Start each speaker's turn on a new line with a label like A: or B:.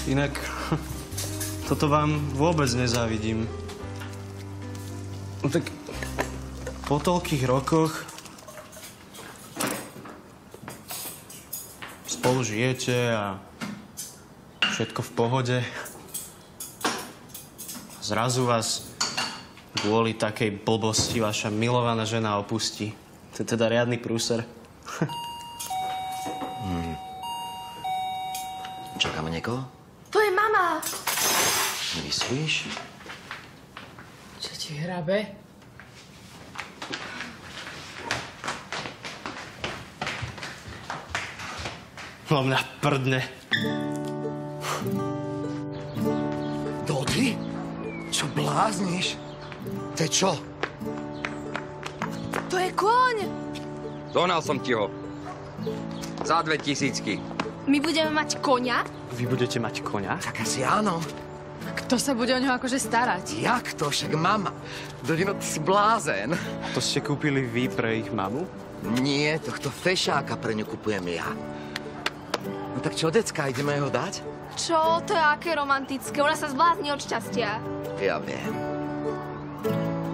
A: Inak toto vám vôbec nezávidím. No tak po toľkých rokoch spolu žijete a všetko v pohode. Zrazu vás kvôli takej blbosti vaša milovaná žena opustí. To je teda riadny prúser.
B: Čakáme niekoho?
C: To je mama!
B: Myslíš?
D: Čo ti hrabe?
A: No mňa prdne.
E: Dodi? Čo blázniš? To je čo?
C: To je kôň!
F: Dohnal som ti ho. Za 2000.
C: My budeme mať koňa?
A: Vy budete mať koňa?
E: Tak asi áno.
D: Kto sa bude o ňoho akože starať?
E: Jak to? Však mama. Dodino, ty si blázen.
A: To ste kúpili vy pre ich mamu?
E: Nie, tohto fešáka pre ňu kupujem ja. No tak čo, decka, ideme ho dať?
C: Čo? To je aké romantické. Ona sa zblázni od šťastia.
E: Ja viem.